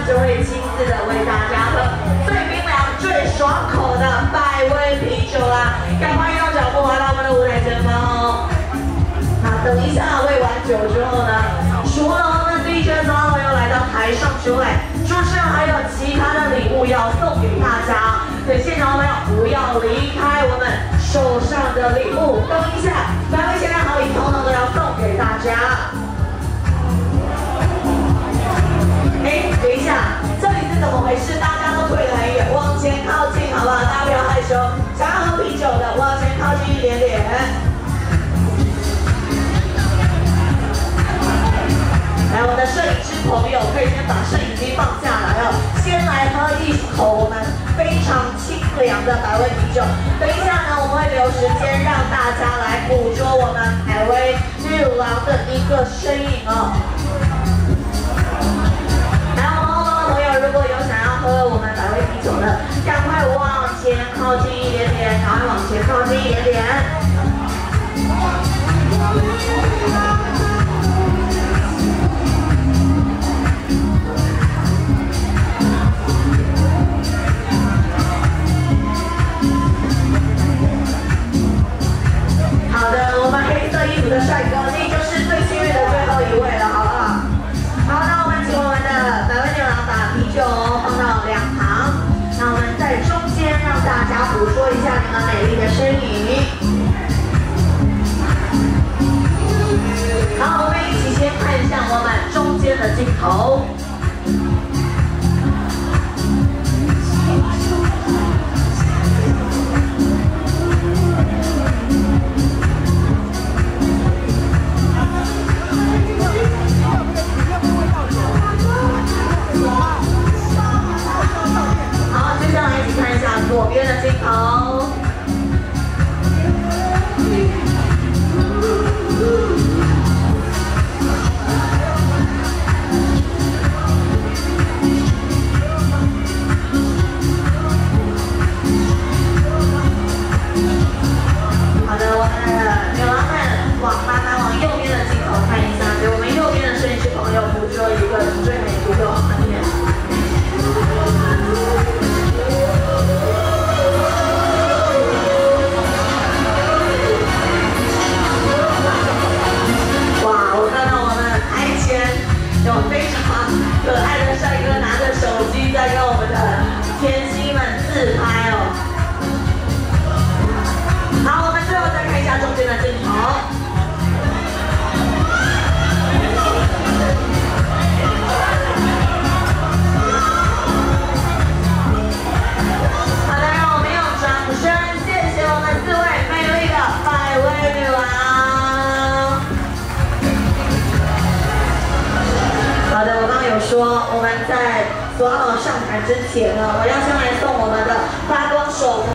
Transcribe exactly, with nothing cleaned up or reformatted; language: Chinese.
就会亲自的为大家喝最冰凉、最爽口的百威啤酒啦！赶快用脚步来到我们的舞台前方哦。那等一下喂完酒之后呢，除了我们 D J 早晚要来到台上出来，主持人还有其他的礼物要送给大家，所以现场的朋友不要离开我们手上的礼物。等一下，百威限量好礼统统都要送给大家。 哎，等一下，这里是怎么回事？大家都退得很远，往前靠近，好不好？大家不要害羞，想要喝啤酒的，往前靠近一点点。来，我们的摄影师朋友可以先把摄影机放下来哦，先来喝一口我们非常清凉的百威啤酒。等一下呢，我们会留时间让大家来捕捉我们百威女郎的一个身影哦。 如果有想要喝我们百威啤酒的，赶快往前靠近一点点，赶快往前靠近一点点。好的，我们黑色衣服的帅哥，你就是最幸运的最后一位了，好不好？好，那我们请我们的百威女郎把啤酒放到两旁，那我们在中间让大家捕捉一下你们美丽的身影。好，我们一起先看向我们中间的镜头。 左边的镜头，好的，我们的女郎们往慢慢往右边的镜头看一下，给我们右边的摄影师朋友捕捉一个最美独特画面。 有非常可爱的帅哥拿着手机在跟我们的甜心们自拍哦。好，我们最后再看一下中间的镜头。好的，让我们用掌声谢谢我们四位美丽的百威女郎。 好的，我刚刚有说我们在索好上台之前呢，我要先来送我们的发光手。